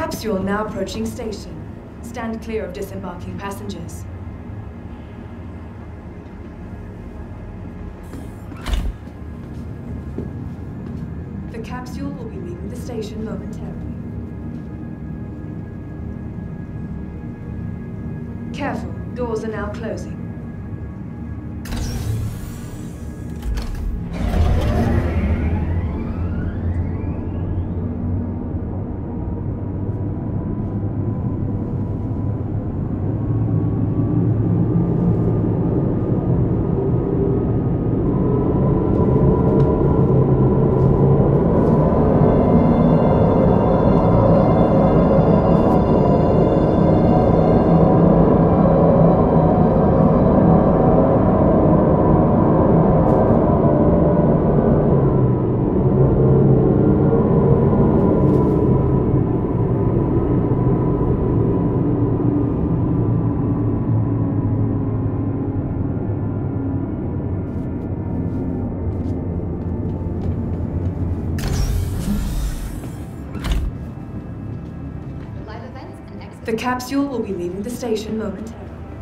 Capsule now approaching station. Stand clear of disembarking passengers. The capsule will be leaving the station momentarily. Careful, doors are now closing. The capsule will be leaving the station momentarily.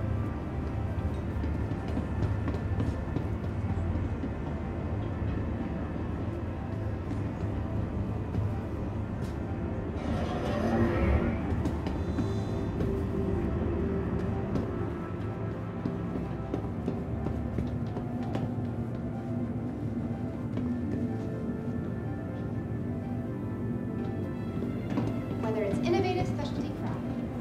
Whether it's innovative specialty craft,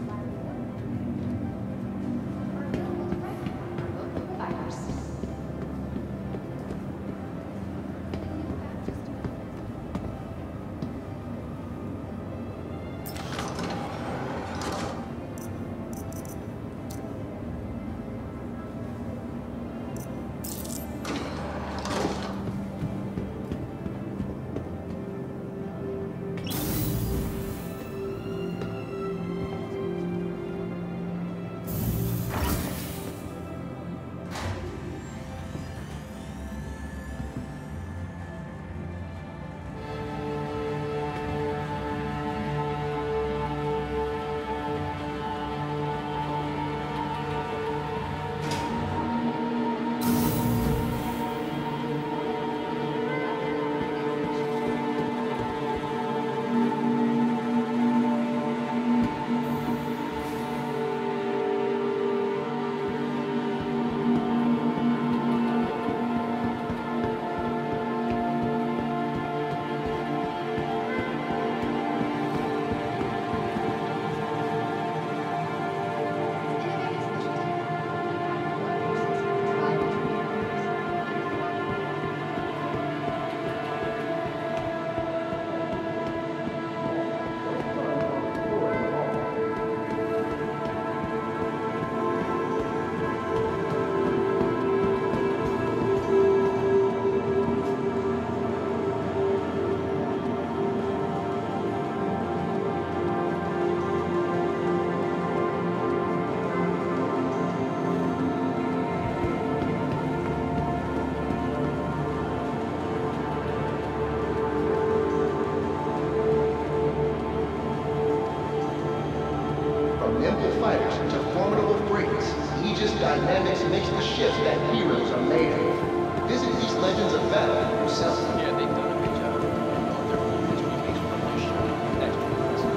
nimble fighters to formidable frigates, Aegis dynamics makes the ships that heroes are made of. Visit these legends of battle yourself. Yeah, they've done a good job. Their whole history takes from their show. That's what it is.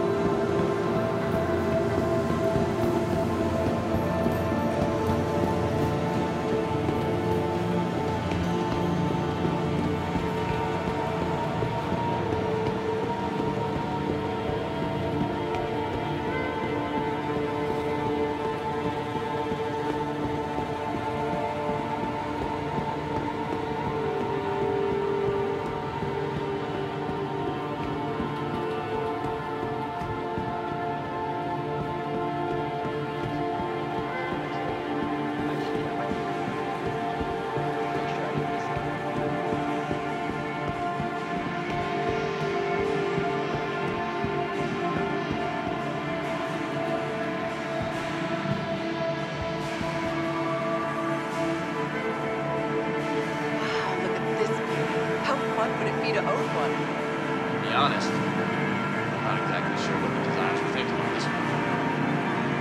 To own one. To be honest, I'm not exactly sure what the disaster momentum on this one.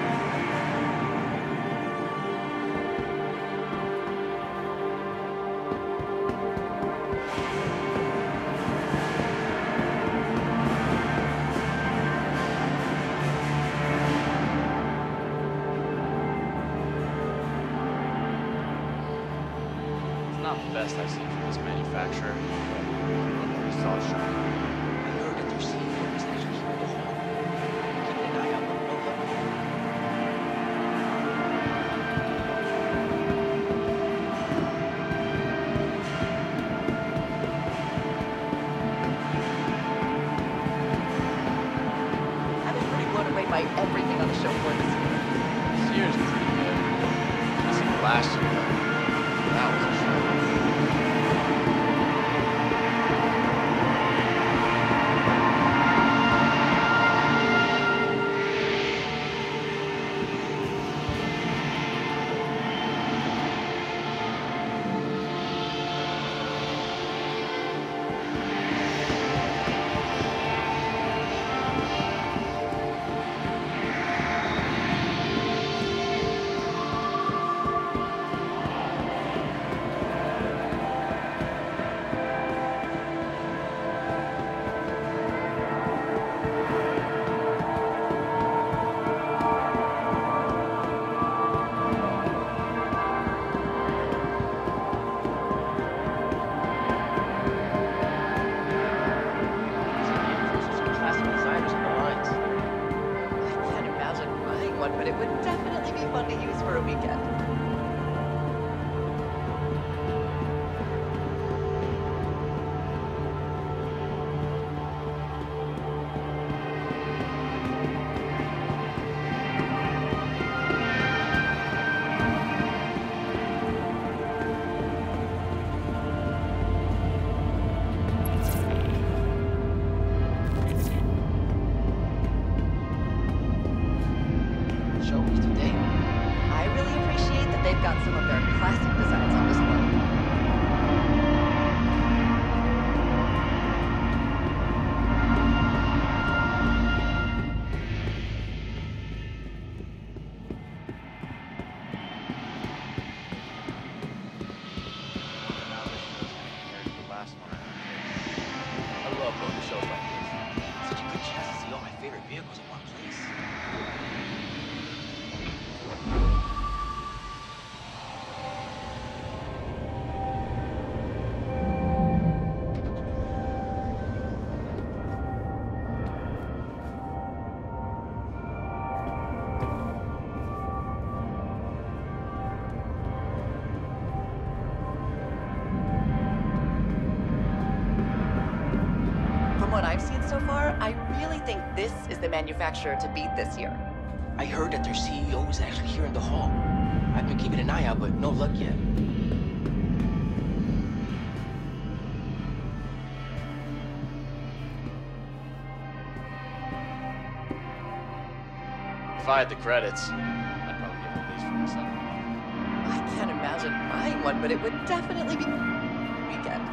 It's not the best I've seen from this manufacturer, but we saw a shot. I heard that their CEO was actually here in the hall. Keeping an eye out, but no luck. I've been pretty blown away by everything on the show floor this year. This year's pretty good. I seen it last year, but that was a show. Classic designers in the lines. I can't imagine buying one, but it would definitely be fun to use for a weekend. Show me today. I really appreciate that they've got some of their classic designs on display. Now this show's compared to the last one. I love going to shows like this. Such a good chance to see all my favorite vehicles in one place. From what I've seen so far, I really think this is the manufacturer to beat this year. I heard that their CEO was actually here in the hall. I've been keeping an eye out, but no luck yet. If I had the credits, I'd probably get one of these for myself. I can't imagine buying one, but it would definitely be weekend.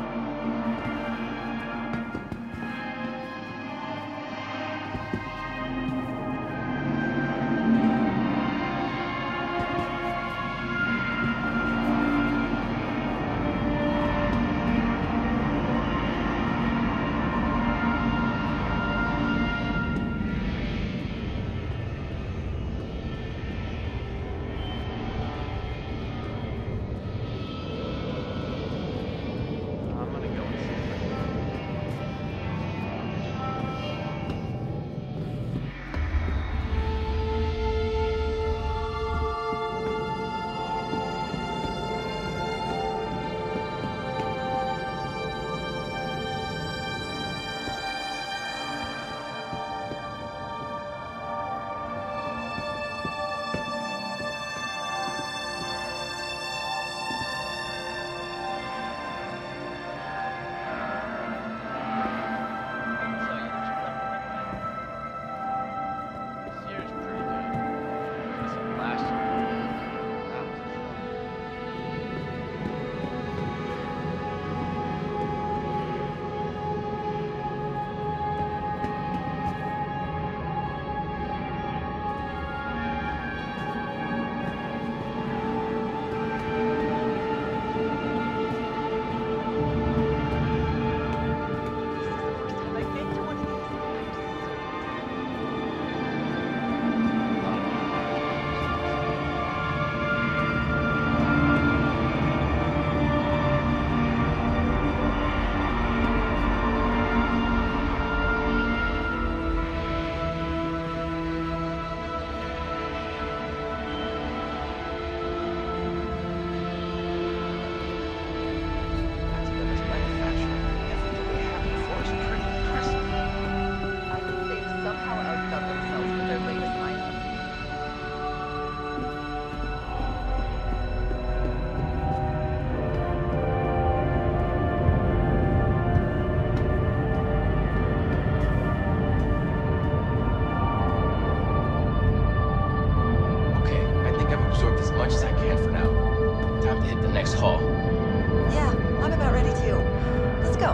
hall. Yeah, I'm about ready too. Let's go.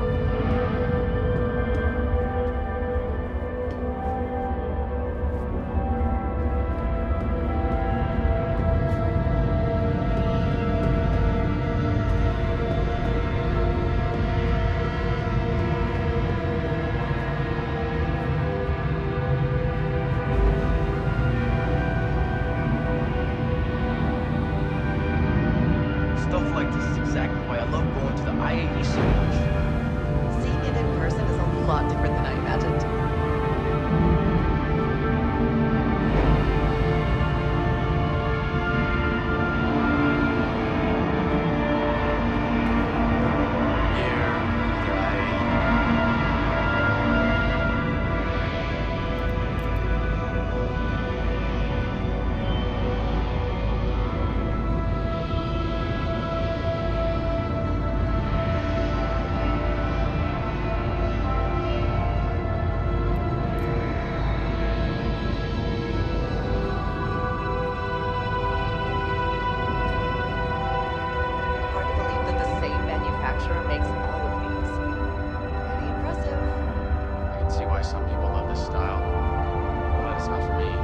Stuff like this is exactly why I love going to the IAE so much. Seeing it in person is a lot different than I imagined. Here, another IAE. Hard to believe that the same manufacturer makes all of these. Pretty impressive. I can see why some people love this style, but it's not for me.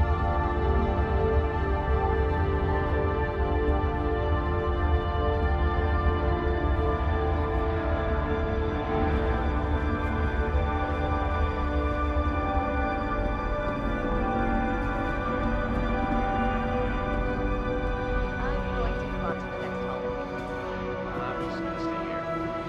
I'm going to move on to the next hallway. I'm just gonna stay here.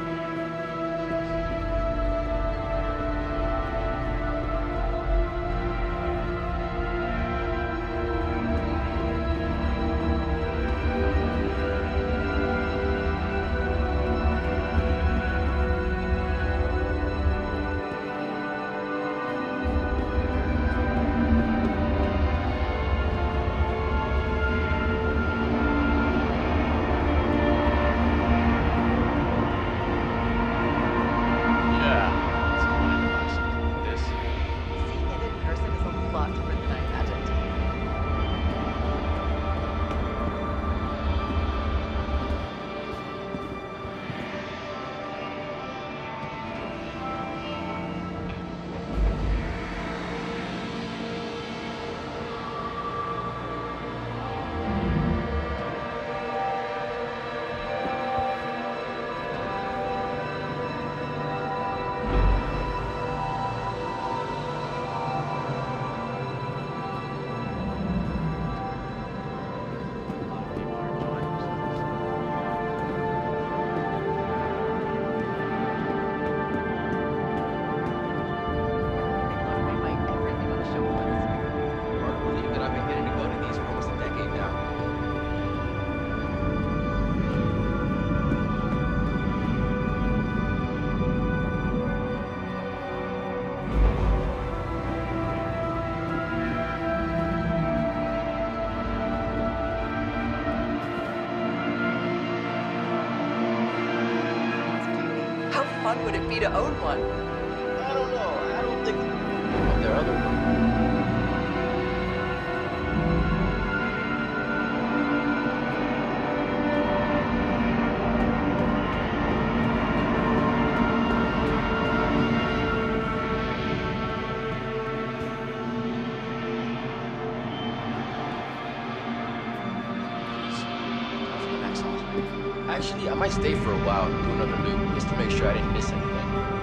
Yeah, it's a mind about something like this. Seeing it in person is a lot different than I imagined. A lot of people are enjoying themselves. They motivate my everything on the show floor this year. Hard to believe that I've been getting to go to these for almost a decade now. How fun would it be to own one? I don't know. I don't think... Oh, there are other ones. Time for the next hall. Actually, I might stay for a while and do another loop just to make sure I didn't miss anything.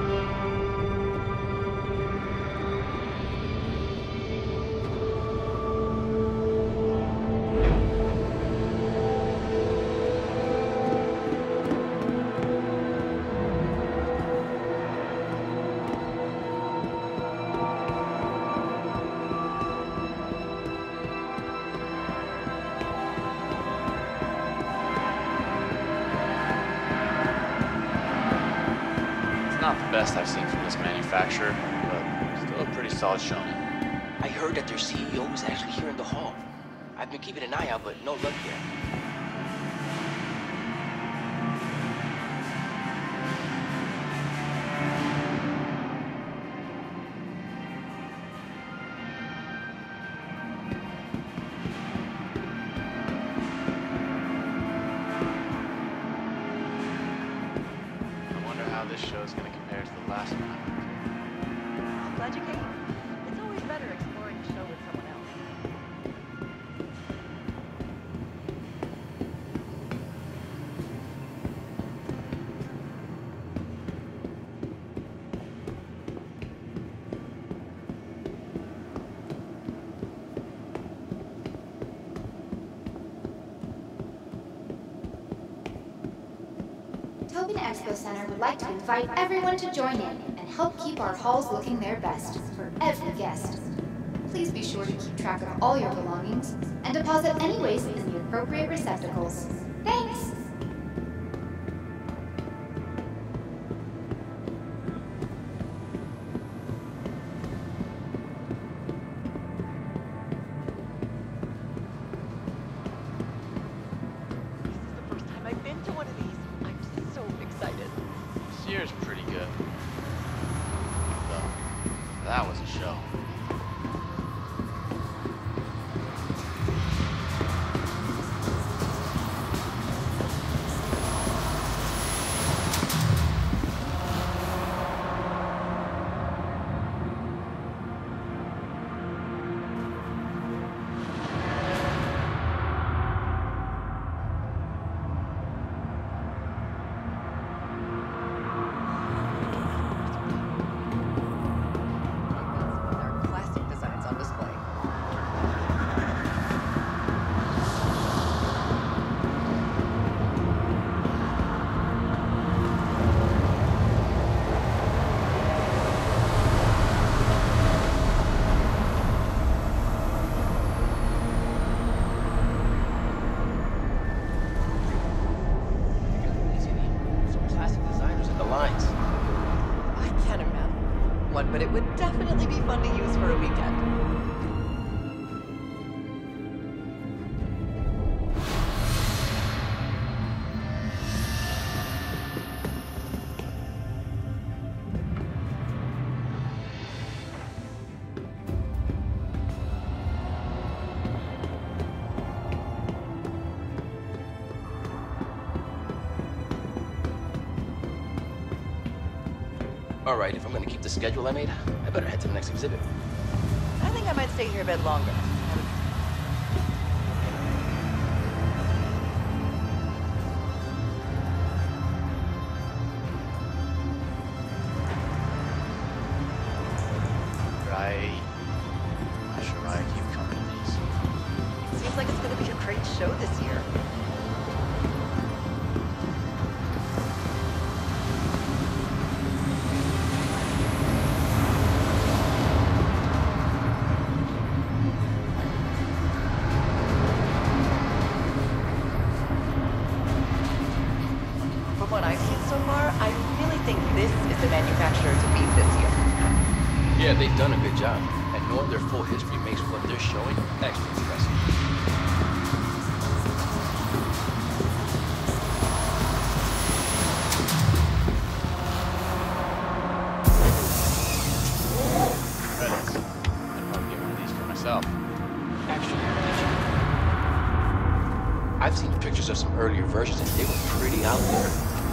It's not the best I've seen from this manufacturer, but still a pretty solid showing. I heard that their CEO is actually here in the hall. I've been keeping an eye out, but no luck yet. show is going to compare to the last one. I'm glad you came. It's always better exploring a show with someone else. Tobin Expo Center would like to invite everyone to join in and help keep our halls looking their best for every guest. Please be sure to keep track of all your belongings and deposit any waste in the appropriate receptacles. Thanks! This is the first time I've been to one of these. I'm so excited. This year's pretty good. Though, that was a show. Their classic designs on display. Some classic designers in the lines. I can't imagine one, but it would definitely be fun to use for a weekend. All right, if I'm going to keep the schedule I made, I better head to the next exhibit. I think I might stay here a bit longer. Right. Why should I keep coming to these? Seems like it's going to be a great show this year. From what I've seen so far, I really think this is the manufacturer to beat this year. Yeah, they've done a good job. And knowing their full history makes what they're showing extra impressive. Credits. I'd probably get one of these for myself. Actually, I've seen pictures of some earlier versions and they were pretty out there.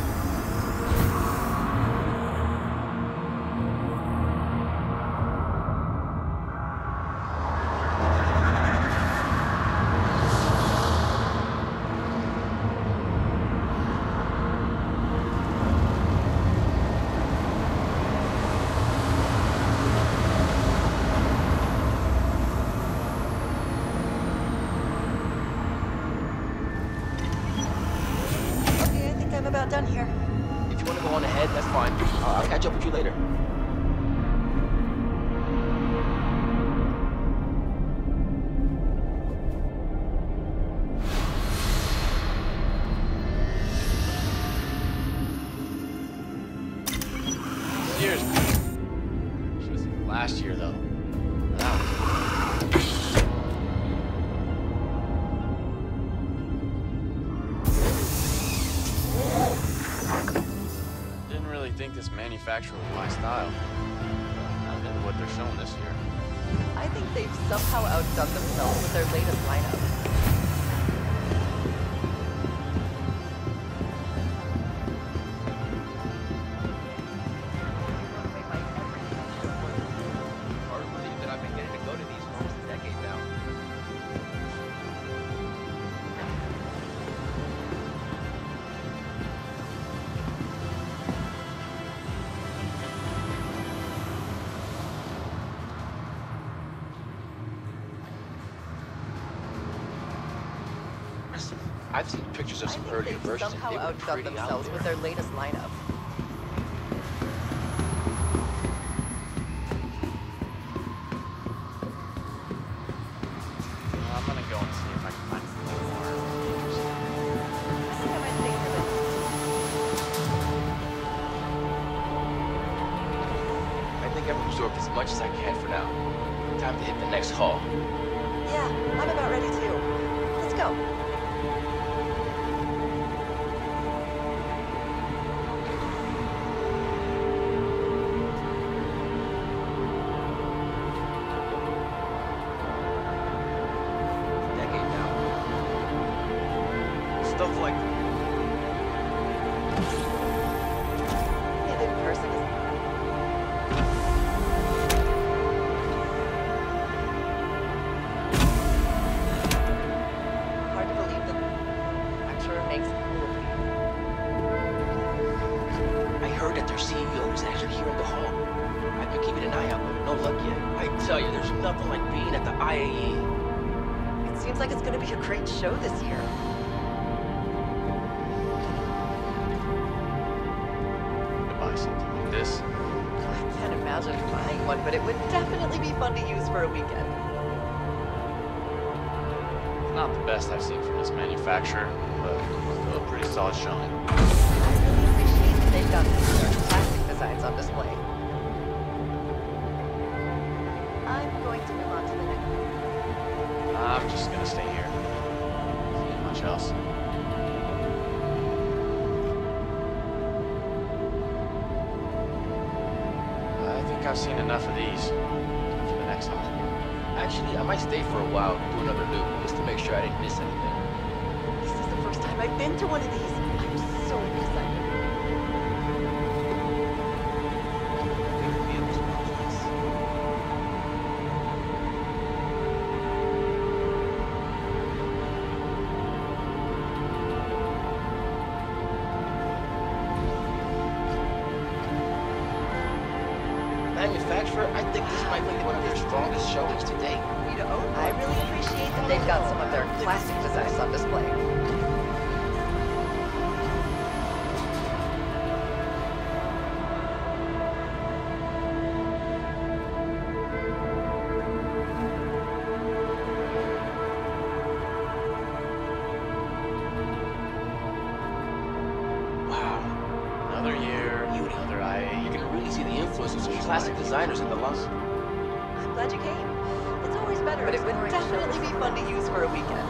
Okay, I think I'm about done here. If you want to go on ahead, that's fine. I'll catch up with you later. This year's should have seen last year though. That was didn't really think this manufacturer was my style. Not into what they're showing this year. I think they've somehow outdone themselves with their latest lineup. I've seen pictures of some I earlier think they've versions, somehow and they were outdone pretty out themselves there. with their latest lineup. I'm gonna go and see if I can find anything more. I think I might stay here a bit. I think I've absorbed as much as I can for now. Time to hit the next hall. Yeah, I'm about ready too. Let's go. Decade now. Stuff like And in person is hard to believe that I'm sure it makes it cool. I heard that their CEO is actually here in the hall. I've been keeping an eye out, but no luck yet. I tell you, there's nothing like being at the IAE. It seems like it's going to be a great show this year. To buy something like this. I can't imagine buying one, but it would definitely be fun to use for a weekend. It's not the best I've seen from this manufacturer, but still a pretty solid showing. I really appreciate that they've got some of their classic designs on display. I'm going to move on to the next one. I'm just gonna stay here. See much else. I think I've seen enough of these. Time for the next hall. Actually, I might stay for a while, do another loop, just to make sure I didn't miss anything. This is the first time I've been to one of these. I'm so excited. Favorite vehicles were these. Manufacturer, I think this might be one of their strongest showings to date. I really appreciate that they've got some of their classic designs on display. Wow. Another year, another IAE. You can really see the influence of some classic designers in the line. I'm glad you came. It's always better, but it would definitely be fun to use for a weekend.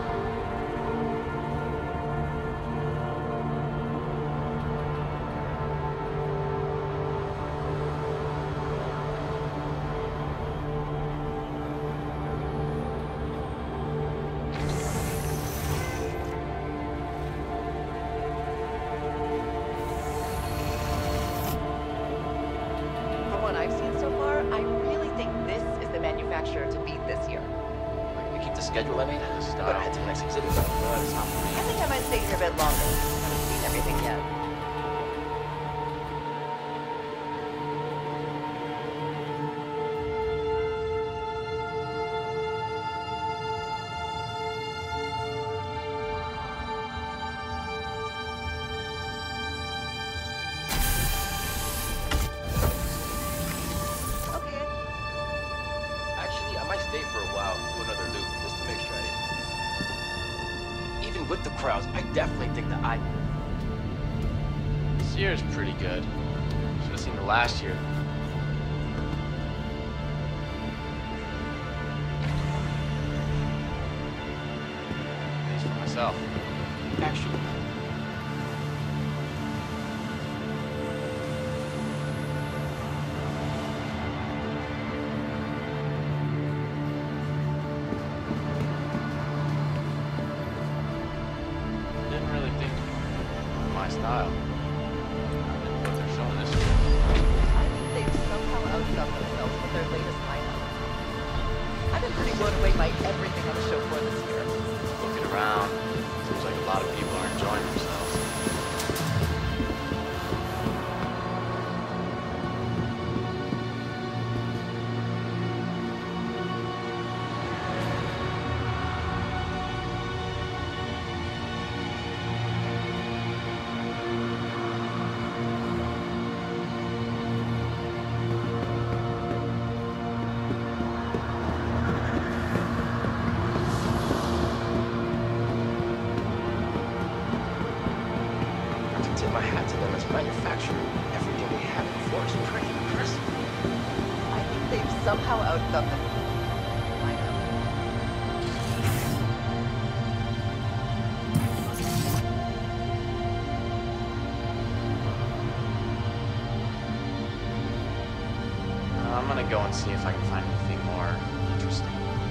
From what I've seen so far, I really think this is the manufacturer to beat this year. Can we keep the schedule I made? But I head to the next exhibit. It's not for me. I think I might stay here a bit longer. I haven't seen everything yet. Okay. Actually, I might stay for a while, do another loop, just to make sure I didn't. Even with the crowds, I definitely think that This year is pretty good. Should have seen the last year. At least for myself. actually. Didn't really think my style. What they're showing this year. I think they've somehow outdone themselves with their latest lineup. I've been pretty blown away by everything on the show floor this year. Looking around, seems like a lot of people are enjoying themselves. manufacturer, everything they have before is pretty impressive. I think they've somehow outdone the lineup. I'm gonna go and see if I can find anything more interesting.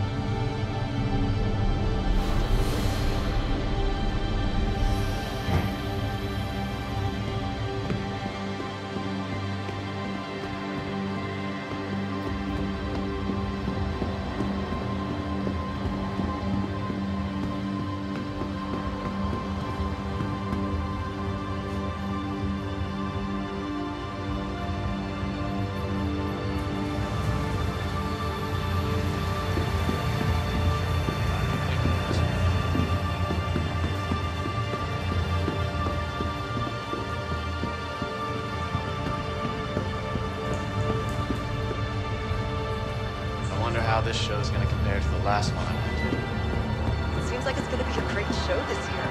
How this show is going to compare to the last one I went to. It seems like it's going to be a great show this year.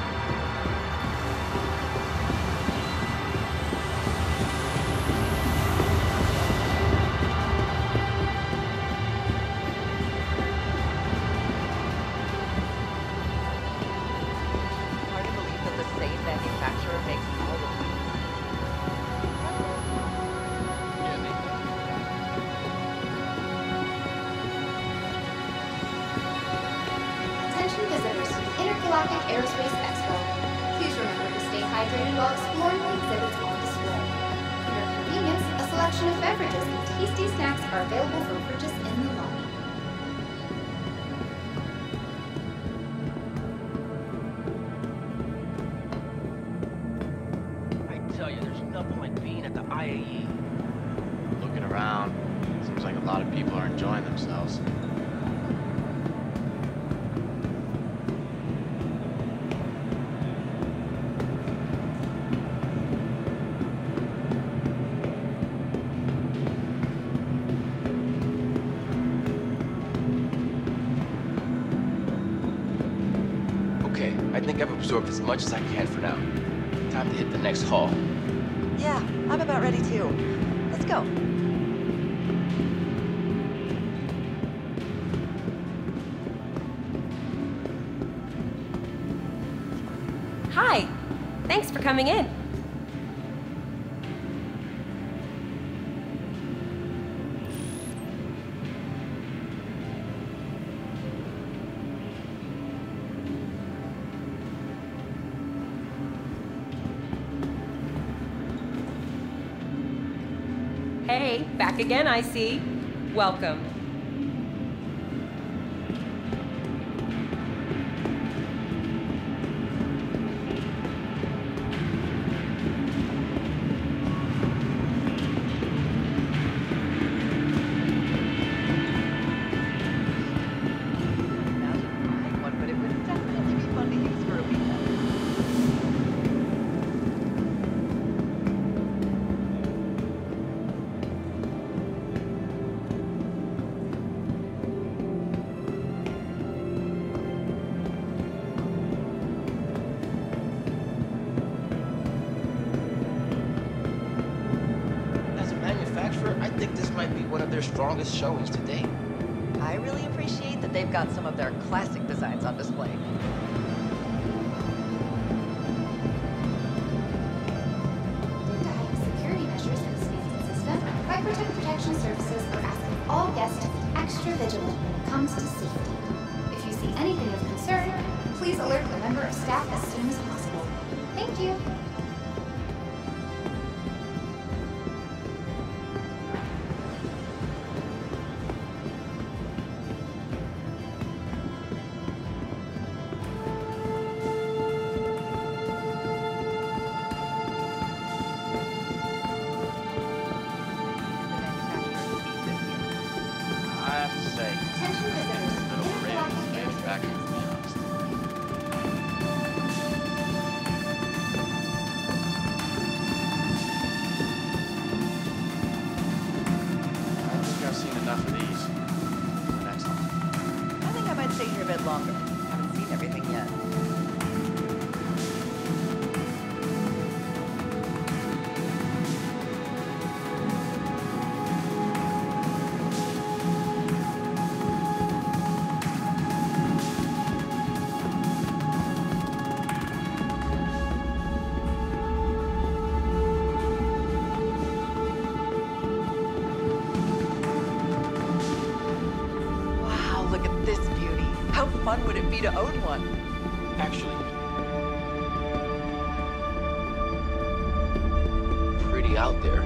Hard to believe that the same manufacturer makes all of these. Yeah, they do. Attention visitors to the Intergalactic Aerospace Expo. Please remember to stay hydrated while exploring the exhibits on display. For your convenience, a selection of beverages and tasty snacks are available for purchase in the lobby. I tell you, there's nothing like being at the IAE. Looking around, seems like a lot of people are enjoying themselves. Okay, I think I've absorbed as much as I can for now. Time to hit the next hall. Yeah, I'm about ready too. Let's go. Hi. Thanks for coming in. Hey, back again, I see. Welcome. Imagine buying one, but it would definitely be fun to use for a weekend. As a manufacturer, I think this might be one of their strongest showings to date. I really appreciate that they've got some of their classic designs on display. Due to heightened security measures in the transit system, Hypertech Protection Services are asking all guests to be extra vigilant when it comes to safety. If you see anything of concern, please alert a member of staff as soon as possible. Thank you. I have to say, Attention visitors. a bit overrated as a manufacturer, to be honest. I think I've seen enough of these. The next one. I think I might stay here a bit longer. Haven't seen everything yet. How fun would it be to own one? Actually, pretty out there.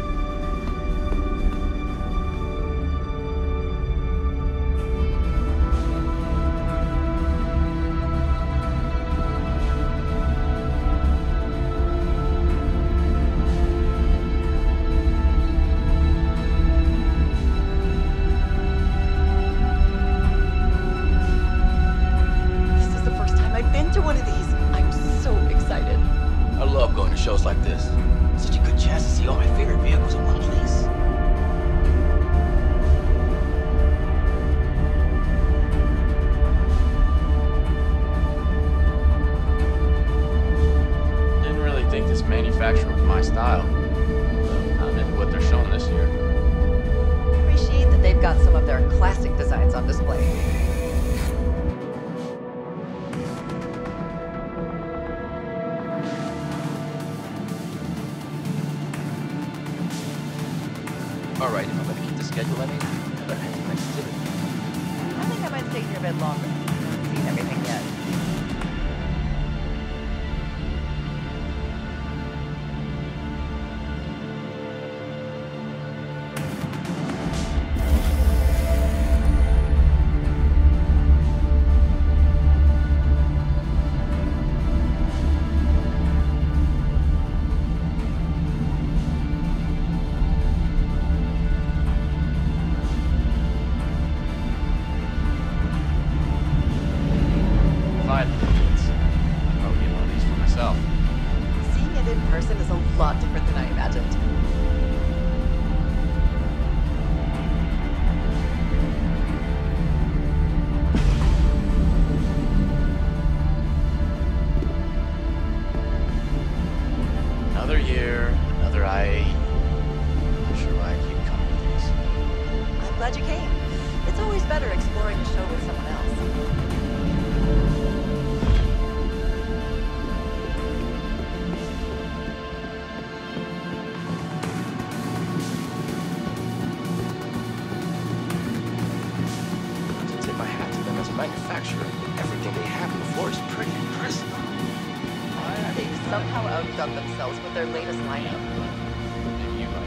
Shows like this. Such a good chance to see all my favorite vehicles in one place. Didn't really think this manufacturer was my style. But I'm into what they're showing this year. Appreciate that they've got some of their classic designs on display. Alright, if I'm gonna keep the schedule I made, I better head to the next exhibit. I think I might stay here a bit longer. I haven't seen everything yet. Another year, another IAE. Not sure why I keep coming to these. I'm glad you came. It's always better exploring a show with someone else. To tip my hat to them as a manufacturer. Everything they have on the floor is pretty impressive. They've somehow outdone themselves with their latest lineup. Maybe you might.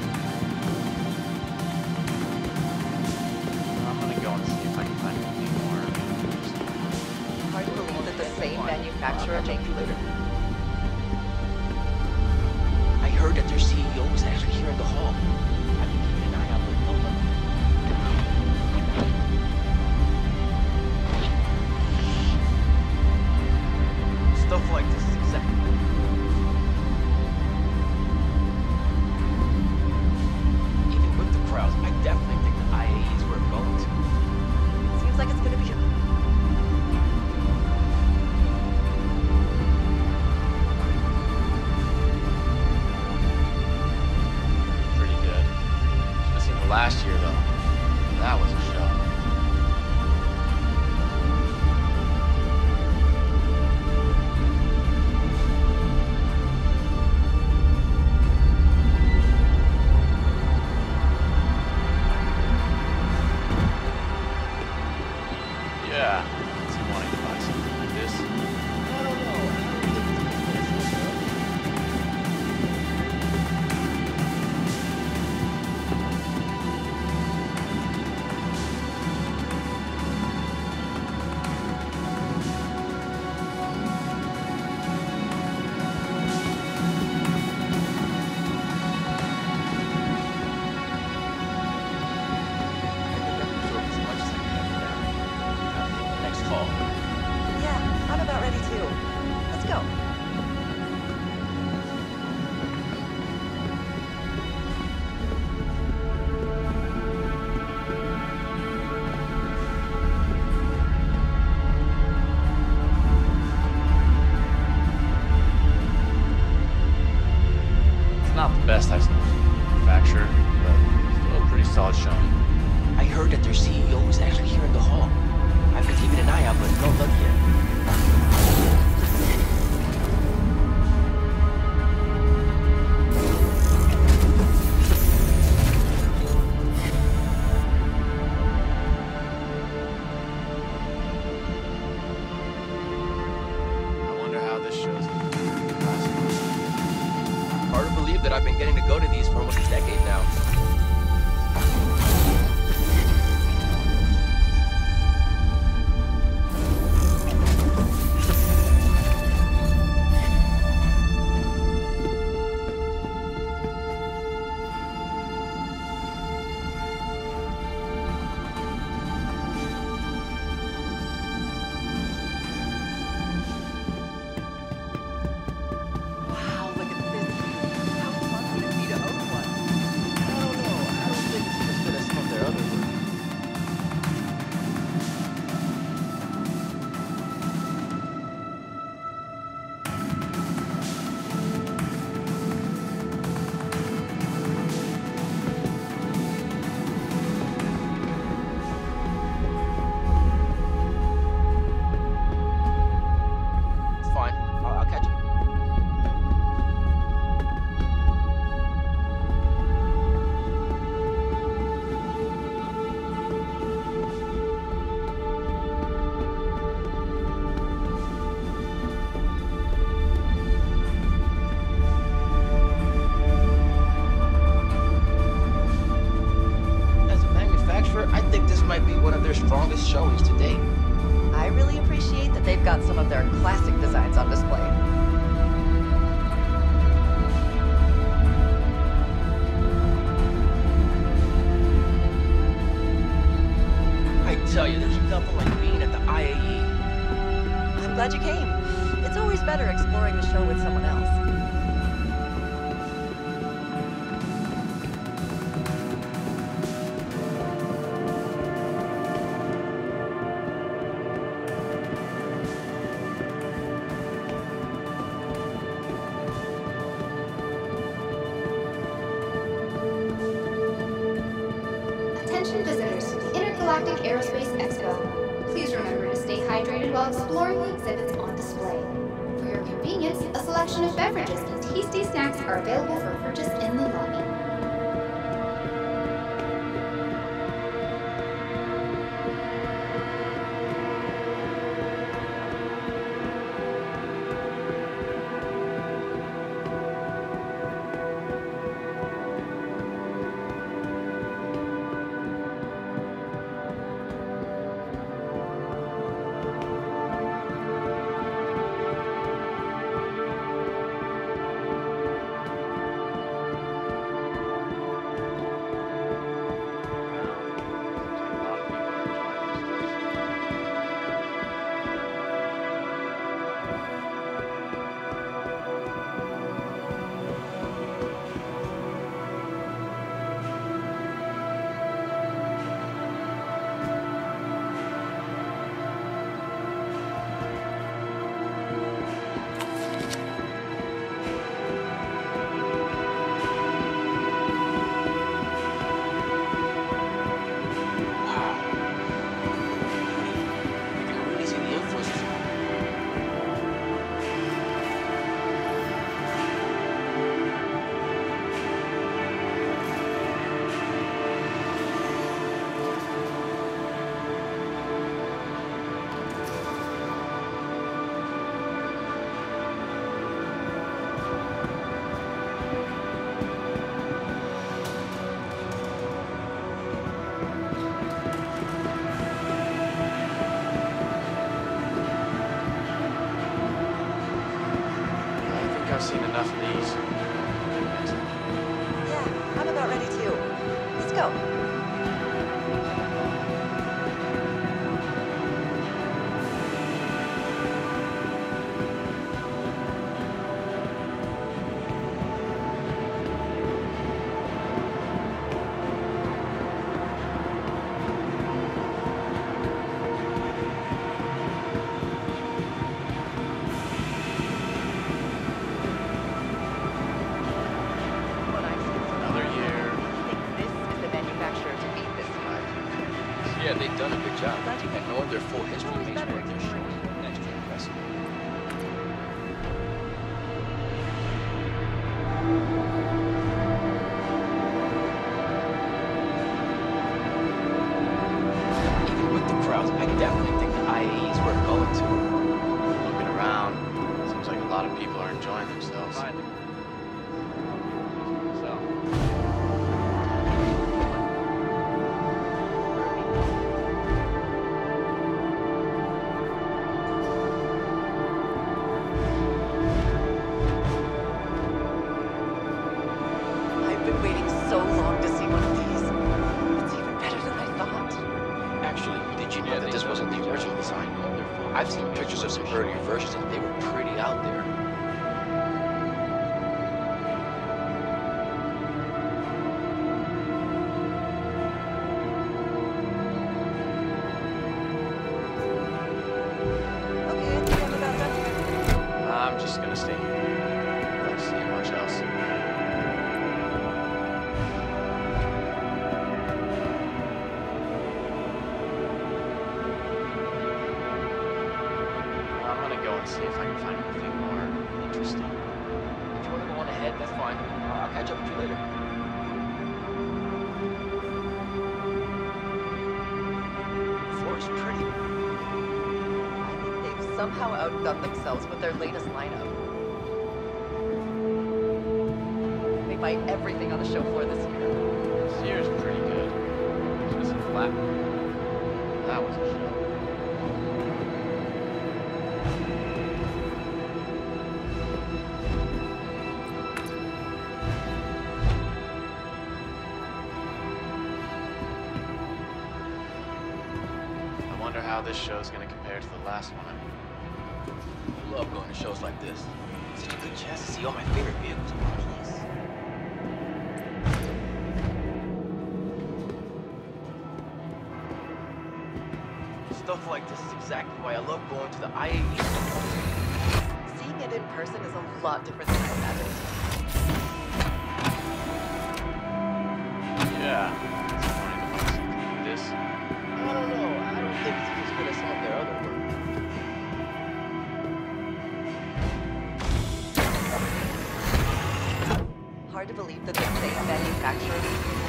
I'm gonna go and see if I can find anything more. not the best Titan manufacturer, but still a pretty solid showing. I heard that their CEO is actually here in the hall. I've been keeping an eye out, but no luck yet. I wonder how this shows. Hard to believe that I've been getting to go to these for almost a decade now. Wow, look at this view. How fun would it be to own one? I don't know. I don't think it's as good as some of their other work. It's fine. I'll catch you. As a manufacturer, I think this might be one of their strongest showings to date. I really appreciate that they've got some of their classic designs on display. I tell you, there's nothing like being at the IAE. I'm glad you came. It's always better exploring the show with someone else. Attention visitors to the Intergalactic Aerospace Expo. Please remember to stay hydrated while exploring the exhibits on display. For your convenience, a selection of beverages and tasty snacks are available for purchase in the lobby. I've seen enough of these. Yeah, I'm about ready too. Let's go. job. And knowing their full history makes what they're showing extra impressive. Even with the crowds, I definitely think the IAE is worth going to. Looking around, seems like a lot of people are enjoying themselves. So, I've been waiting so long to see one of these. It's even better than I thought. Actually, did you know that this wasn't the original design? I've seen pictures of some earlier versions and they were pretty out there. Okay, I think I'm about done here. I'm just gonna stay here. I don't see much else. I'm gonna go and see if I can find anything more interesting. If you want to go on ahead, that's fine. I'll catch up with you later. The floor is pretty. I think they've somehow outdone themselves with their latest lineup. They bite everything on the show floor this year. This year's pretty good. Just a flat. That was a show. I wonder how this show's gonna compare to the last one. I love going to shows like this. It's such a good chance to see all my favorite vehicles in one place. Stuff like this is exactly why I love going to the IAE. Seeing it in person is a lot different than I imagined. Yeah. It's funny to find something like this. I don't know. I don't think it's as good as some of their other work. Hard to believe that the same manufacturer.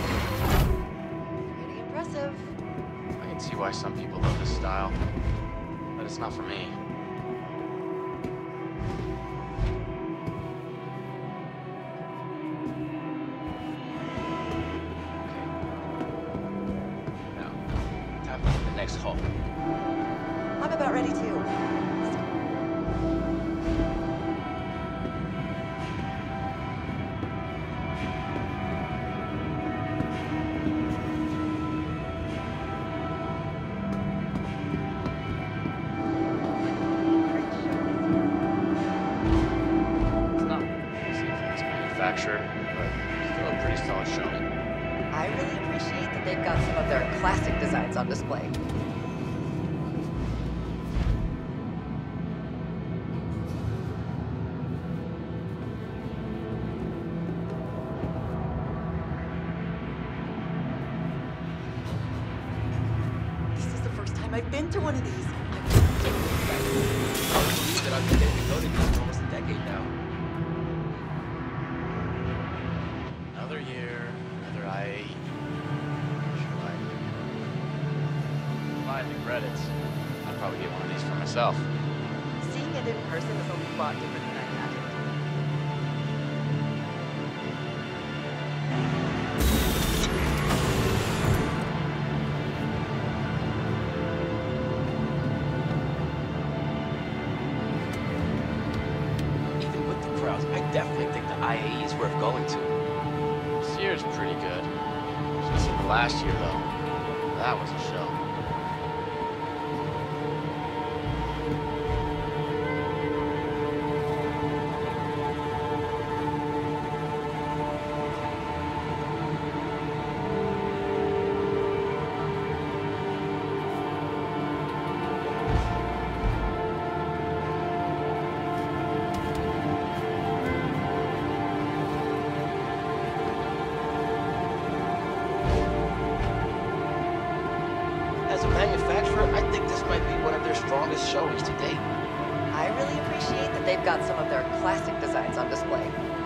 Pretty impressive. I can see why some people love this style, but it's not for me. Now, time for the next haul. I'm about ready too. It's not easy for this manufacturer, but still a pretty solid showing. I really appreciate that they've got some of their classic designs on display. This is the first time I've been to one of these. I'm ridiculously excited. I believe that I've been able to go to these for almost a decade now. Another year, another IAE. Sure like it. If I had the credits, I'd probably get one of these for myself. Seeing it in person is a lot different than I imagined. Even with the crowds, I definitely think the IAE is worth going to. This year's pretty good. Should've seen the last year though. That was a show. strongest showings to date. I really appreciate that they've got some of their classic designs on display.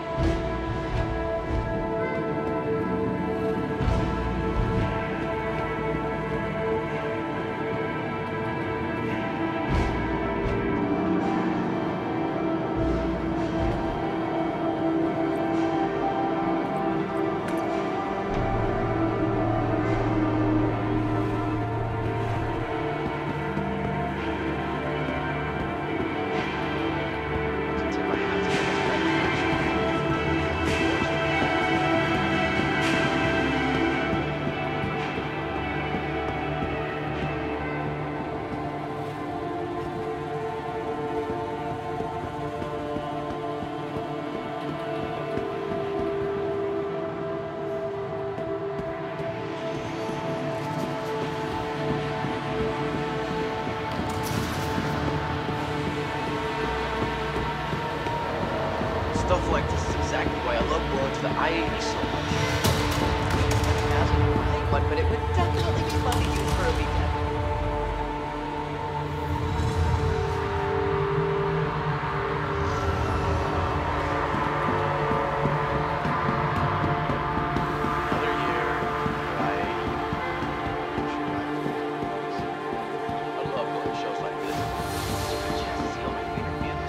Stuff like this is exactly why I love going to the IAE so much. Imagine buying one, but it would definitely be fun to use for a weekend. Another year, another IAE. I love going to shows like this. It's a good chance to see all my favorite vehicles.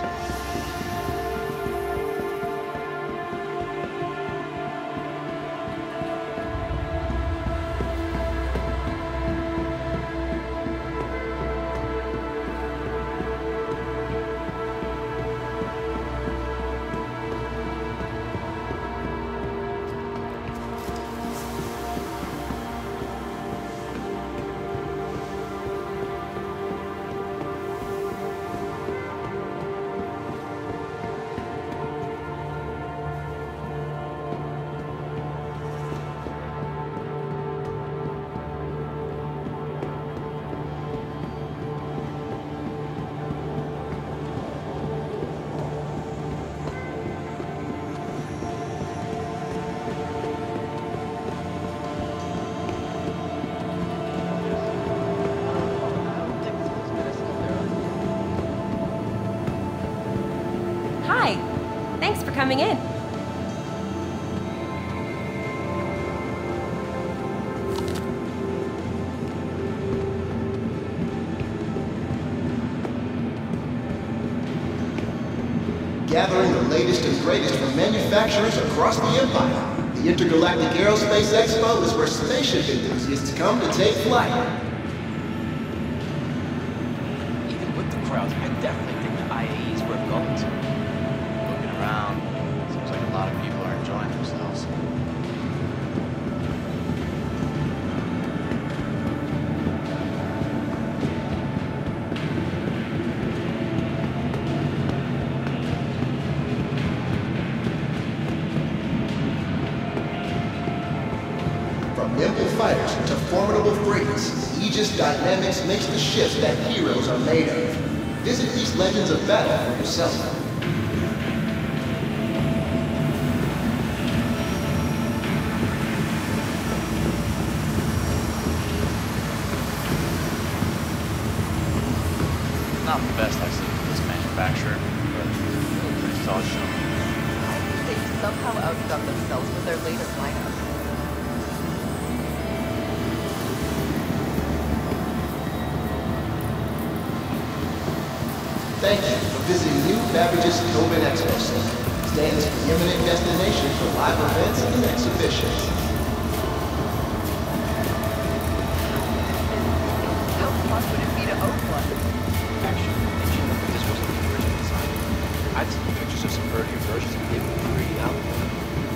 Hi. Thanks for coming in. Gathering the latest and greatest from manufacturers across the Empire, the Intergalactic Aerospace Expo is where spaceship enthusiasts come to take flight. Even with the crowds, I definitely think the IAE is worth going to. Looking around, seems like a lot of people are enjoying themselves. From nimble fighters to formidable frigates, Aegis Dynamics makes the ships that heroes are made of. Visit these legends of battle for yourself. Not the best I've seen from this manufacturer, but still a pretty solid show. I think they've somehow outdone themselves with their latest lineup. Thank you for visiting New Beverages Tobin Expo Center. Stands preeminent destination for live events and exhibitions. How fun would it be to own one? Actually, did you know that this wasn't the original design? I'd seen pictures of some earlier versions and they were pretty out there.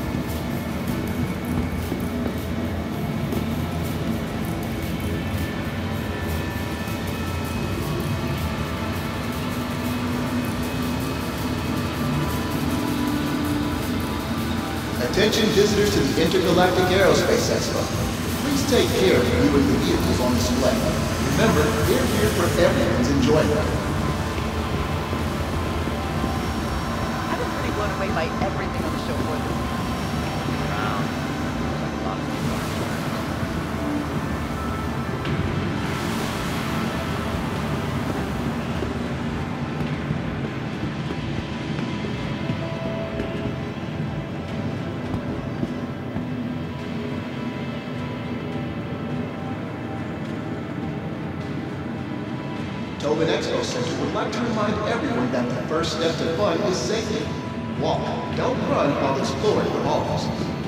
Attention visitors to the Intergalactic Aerospace Expo. Please take care of viewing the vehicles on display. Remember, they're here for everyone's enjoyment. I've been pretty blown away by everything on the show floor this week. Around, seems like a lot of people are enjoying themselves. Tobin Expo Center would like to remind everyone that the first step to fun is safety. Walk, don't run while exploring the halls.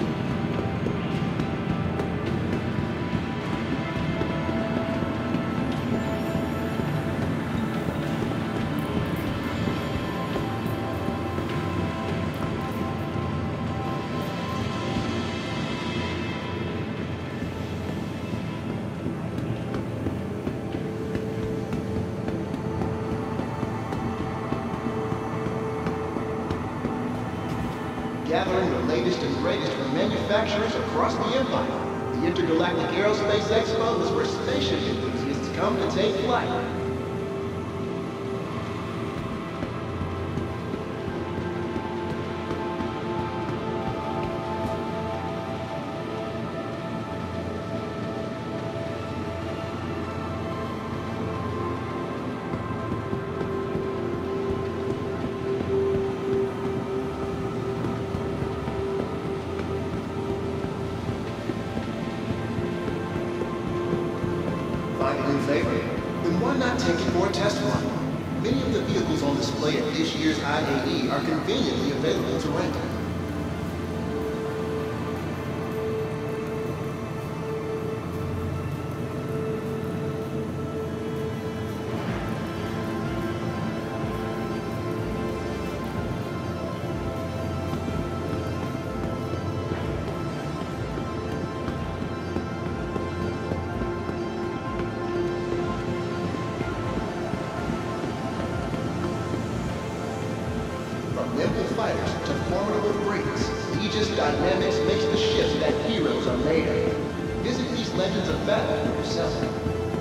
Gathering the latest and greatest from manufacturers across the Empire. The Intergalactic Aerospace Expo is where spaceship enthusiasts come to take flight. Find a new favorite? Then why not take it for a test run? Many of the vehicles on display at this year's IAE are conveniently available to rent. From nimble fighters to formidable freaks, Aegis Dynamics makes the ships that heroes are made of. Visit these legends of battle for yourself.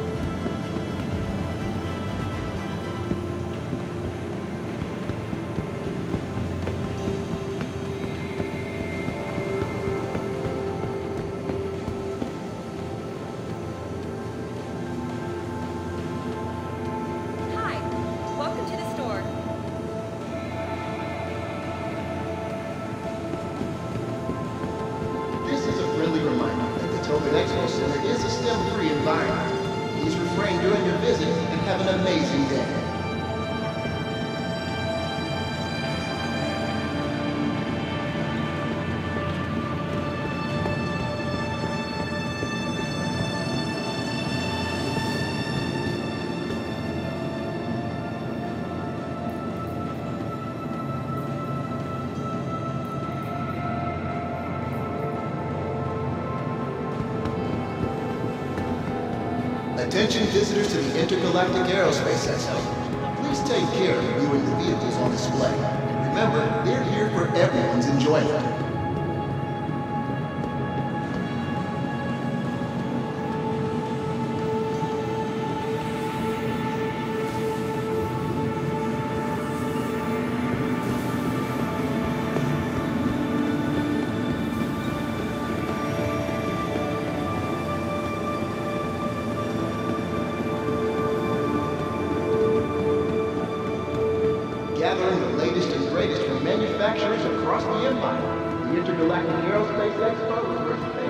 Hi. Welcome to the store. This is a friendly reminder that the Tobin Expo Center is a STEM-free environment. Please refrain during your visit and have an amazing day. Attention visitors to the Intergalactic Aerospace Expo. Please take care of viewing the vehicles on display. Remember, they're here for everyone's enjoyment. Gathering the latest and greatest from manufacturers across the Empire. The Intergalactic Aerospace Expo is where